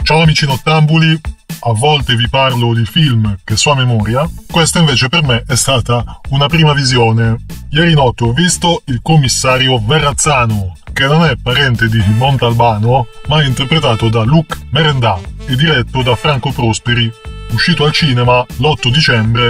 Ciao amici nottambuli, a volte vi parlo di film che so a memoria, questa invece per me è stata una prima visione. Ieri notte ho visto Il commissario Verrazzano, che non è parente di Montalbano, ma è interpretato da Luc Merendà e diretto da Franco Prosperi, uscito al cinema l'8 dicembre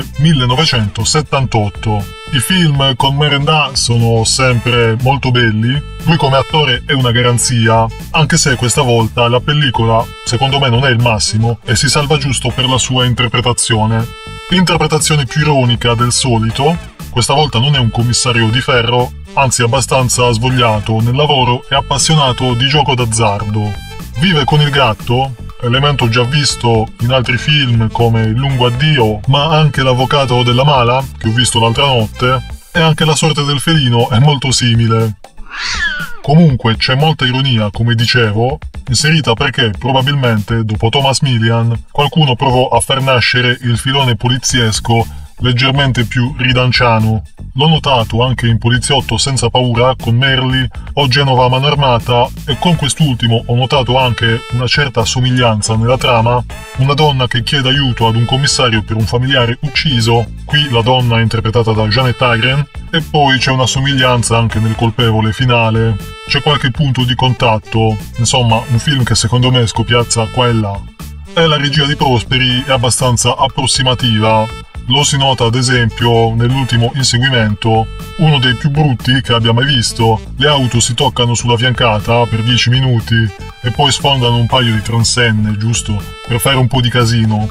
1978. I film con Merendà sono sempre molto belli, lui come attore è una garanzia, anche se questa volta la pellicola secondo me non è il massimo e si salva giusto per la sua interpretazione. Interpretazione più ironica del solito, questa volta non è un commissario di ferro, anzi abbastanza svogliato nel lavoro e appassionato di gioco d'azzardo. Vive con il gatto, elemento già visto in altri film come Il lungo addio, ma anche L'avvocato della mala, che ho visto l'altra notte, e anche La sorte del felino è molto simile. Comunque c'è molta ironia, come dicevo, inserita perché probabilmente dopo Thomas Milian qualcuno provò a far nascere il filone poliziesco leggermente più ridanciano. L'ho notato anche in Poliziotto senza paura con Merli o Genova mano armata, e con quest'ultimo ho notato anche una certa somiglianza nella trama. Una donna che chiede aiuto ad un commissario per un familiare ucciso, qui la donna è interpretata da Jeanette Agren, e poi c'è una somiglianza anche nel colpevole finale. C'è qualche punto di contatto, insomma un film che secondo me scopiazza qua e là. E la regia di Prosperi è abbastanza approssimativa. Lo si nota ad esempio nell'ultimo inseguimento, uno dei più brutti che abbia mai visto. Le auto si toccano sulla fiancata per 10 minuti e poi sfondano un paio di transenne, giusto per fare un po' di casino.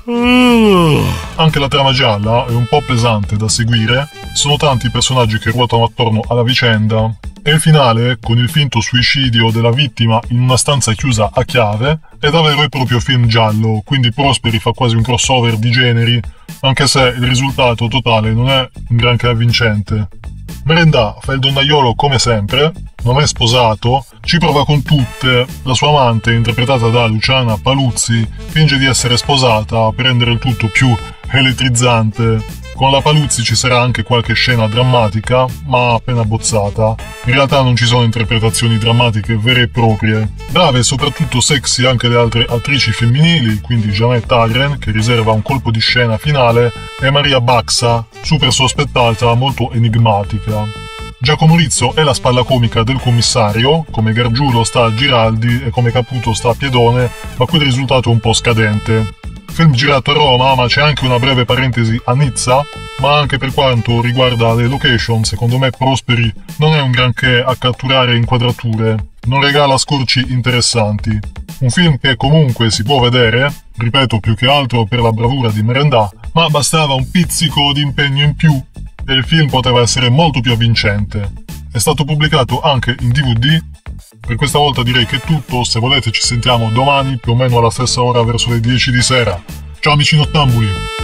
Anche la trama gialla è un po' pesante da seguire, sono tanti i personaggi che ruotano attorno alla vicenda. E il finale, con il finto suicidio della vittima in una stanza chiusa a chiave, è davvero e proprio film giallo, quindi Prosperi fa quasi un crossover di generi, anche se il risultato totale non è un granché avvincente. Merendà fa il donnaiolo come sempre, non è sposato, ci prova con tutte, la sua amante, interpretata da Luciana Paluzzi, finge di essere sposata per rendere il tutto più elettrizzante. Con la Paluzzi ci sarà anche qualche scena drammatica, ma appena bozzata. In realtà non ci sono interpretazioni drammatiche vere e proprie. Brave e soprattutto sexy anche le altre attrici femminili, quindi Jeanette Agren, che riserva un colpo di scena finale, e Maria Baxa, super sospettata, molto enigmatica. Giacomo Rizzo è la spalla comica del commissario, come Gargiulo sta a Giraldi e come Caputo sta a Piedone, ma qui il risultato è un po' scadente. Film girato a Roma, ma c'è anche una breve parentesi a Nizza, ma anche per quanto riguarda le location, secondo me Prosperi non è un granché a catturare inquadrature, non regala scorci interessanti. Un film che comunque si può vedere, ripeto più che altro per la bravura di Merendà, ma bastava un pizzico di impegno in più e il film poteva essere molto più avvincente. È stato pubblicato anche in DVD. Per questa volta direi che è tutto, se volete ci sentiamo domani più o meno alla stessa ora verso le 10 di sera. Ciao amici nottambuli!